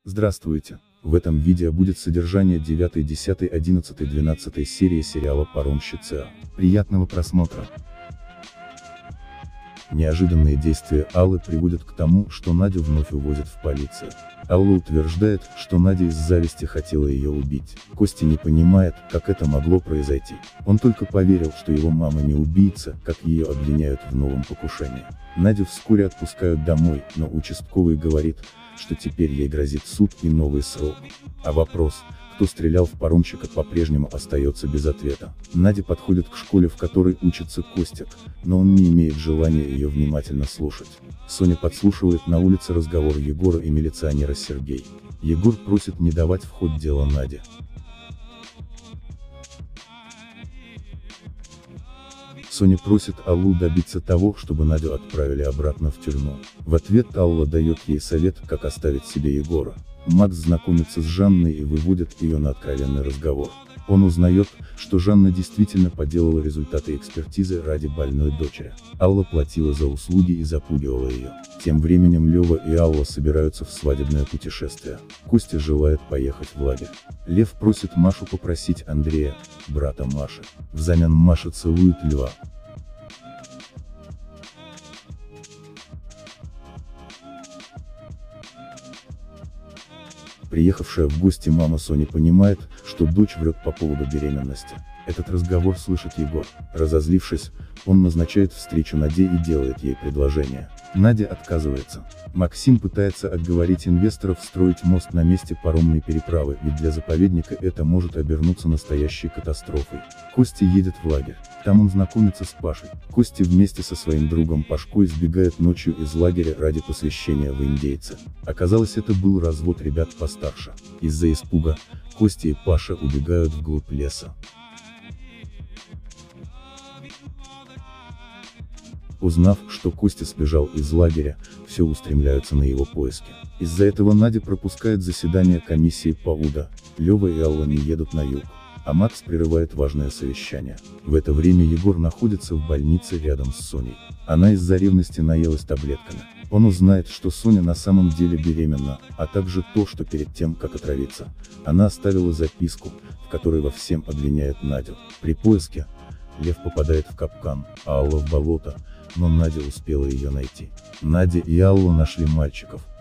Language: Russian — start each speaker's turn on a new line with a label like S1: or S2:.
S1: Здравствуйте! В этом видео будет содержание 9, 10, 11, 12 серии сериала «Паромщица». Приятного просмотра! Неожиданные действия Аллы приводят к тому, что Надю вновь увозят в полицию. Алла утверждает, что Надя из зависти хотела ее убить. Костя не понимает, как это могло произойти. Он только поверил, что его мама не убийца, как ее обвиняют в новом покушении. Надю вскоре отпускают домой, но участковый говорит, что теперь ей грозит суд и новый срок. А вопрос, кто стрелял в паромщика, по-прежнему остается без ответа. Надя подходит к школе, в которой учится Костик, но он не имеет желания ее внимательно слушать. Соня подслушивает на улице разговор Егора и милиционера Сергей. Егор просит не давать в ход дело Наде. Соня просит Аллу добиться того, чтобы Надю отправили обратно в тюрьму. В ответ Алла дает ей совет, как оставить себе Егора. Макс знакомится с Жанной и выводит ее на откровенный разговор. Он узнает, что Жанна действительно подделала результаты экспертизы ради больной дочери. Алла платила за услуги и запугивала ее. Тем временем Лева и Алла собираются в свадебное путешествие. Костя желает поехать в лагерь. Лев просит Машу попросить Андрея, брата Маши. Взамен Маша целует Льва. Приехавшая в гости мама Сони понимает, что дочь врет по поводу беременности. Этот разговор слышит Егор. Разозлившись, он назначает встречу Наде и делает ей предложение. Надя отказывается. Максим пытается отговорить инвесторов строить мост на месте паромной переправы, ведь для заповедника это может обернуться настоящей катастрофой. Костя едет в лагерь. Там он знакомится с Пашей. Костя вместе со своим другом Пашкой сбегает ночью из лагеря ради посвящения в индейца. Оказалось, это был развод ребят постарше. Из-за испуга, Костя и Паша убегают вглубь леса. Узнав, что Костя сбежал из лагеря, все устремляются на его поиски. Из-за этого Надя пропускает заседание комиссии по УДА, Лева и Алла не едут на юг, а Макс прерывает важное совещание. В это время Егор находится в больнице рядом с Соней. Она из-за ревности наелась таблетками. Он узнает, что Соня на самом деле беременна, а также то, что перед тем, как отравиться, она оставила записку, в которой во всем обвиняет Надю. При поиске Лев попадает в капкан, а Алла в болото, но Надя успела ее найти. Надя и Алла нашли мальчиков,